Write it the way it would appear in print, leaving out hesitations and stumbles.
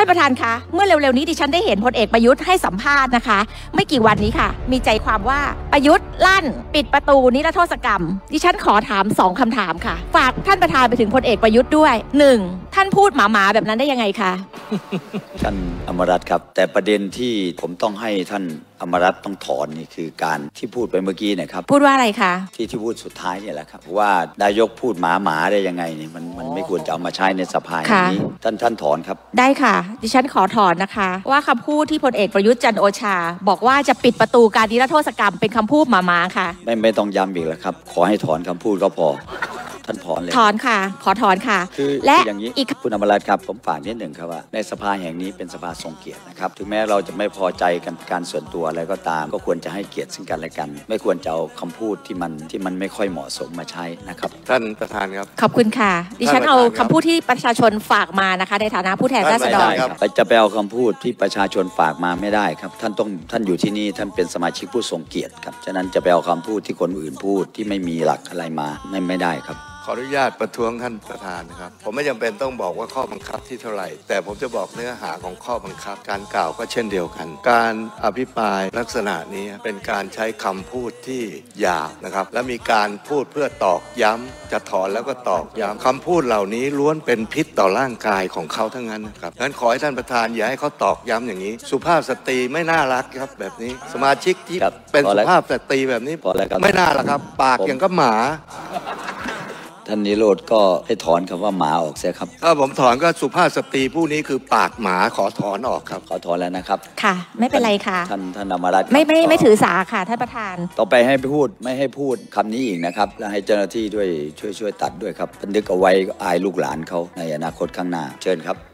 านประธานคะเมื่อเร็วๆนี้ดิฉันได้เห็นพลเอกประยุทธ์ให้สัมภาษณ์นะคะไม่กี่วันนี้ค่ะมีใจความว่าประยุทธ์ลั่นปิดประตูนิรโทษกรรมดิฉันขอถาม2คำถามค่ะฝากท่านประธานไปถึงพลเอกประยุทธ์ด้วย1ท่านพูดหมาๆแบบนั้นได้ยังไงคะท่านอมรัตน์ครับแต่ประเด็นที่ผมต้องให้ท่านอมรัตน์ต้องถอนนี่คือการที่พูดไปเมื่อกี้นะครับพูดว่าอะไรคะที่พูดสุดท้ายเนี่ยแหละครับว่านายกพูดหมาได้ยังไงนี่มันไม่ควรจะเอามาใช้ในสภาอย่างนี้ท่านถอนครับได้ค่ะดิฉันขอถอนนะคะว่าคำพูดที่พลเอกประยุทธ์จันทร์โอชาบอกว่าจะปิดประตูการนิรโทษกรรมเป็นคำพูดหมาๆค่ะไม่ต้องย้ำอีกแล้วครับขอให้ถอนคำพูดก็พอท่านถอนเลยถอนค่ะขอถอนค่ะและอย่างนี้คุณอมรัตน์ครับผมฝากนิดหนึ่งครับว่าในสภาแห่งนี้เป็นสภาทรงเกียรตินะครับถึงแม้เราจะไม่พอใจกันการส่วนตัวอะไรก็ตามก็ควรจะให้เกียรติซึ่งกันและกันไม่ควรจะเอาคำพูดที่มันไม่ค่อยเหมาะสมมาใช้นะครับท่านประธานครับขอบคุณค่ะดิฉันเอาคำพูดที่ประชาชนฝากมานะคะในฐานะผู้แทนราษฎรจะไปเอาคำพูดที่ประชาชนฝากมาไม่ได้ครับท่านอยู่ที่นี่ท่านเป็นสมาชิกผู้ทรงเกียรติครับฉะนั้นจะไปเอาคำพูดที่คนอื่นพูดที่ไม่มีหลักอะไรมาไม่ได้ครับขออนุญาตประท้วงท่านประธานนะครับผมไม่จำเป็นต้องบอกว่าข้อบังคับที่เท่าไหร่แต่ผมจะบอกเนื้อหาของข้อบังคับการกล่าวก็เช่นเดียวกันการอภิปรายลักษณะนี้เป็นการใช้คำพูดที่หยาบนะครับและมีการพูดเพื่อตอกย้ำจะถอนแล้วก็ตอกย้ำคำพูดเหล่านี้ล้วนเป็นพิษต่อร่างกายของเขาทั้งนั้นนะครับงั้นขอให้ท่านประธานอย่าให้เขาตอกย้ำอย่างนี้สุภาพสตรีไม่น่ารักครับแบบนี้สมาชิกที่เป็นสุภาพสตรีแบบนี้ไม่น่ารักครับปากอย่างก็หมาท่านนิโรธก็ให้ถอนคำว่าหมาออกเสียครับถ้าผมถอนก็สุภาพสตรีผู้นี้คือปากหมาขอถอนออกครับขอถอนแล้วนะครับค่ะไม่เป็นไรค่ะท่านอมรัตน์ไม่ถือสาค่ะท่านประธานต่อไปให้พูดไม่ให้พูดคำนี้อีกนะครับและให้เจ้าหน้าที่ด้วยช่วยตัดด้วยครับบันทึกเอาไว้อายลูกหลานเขาในอนาคตข้างหน้าเชิญครับ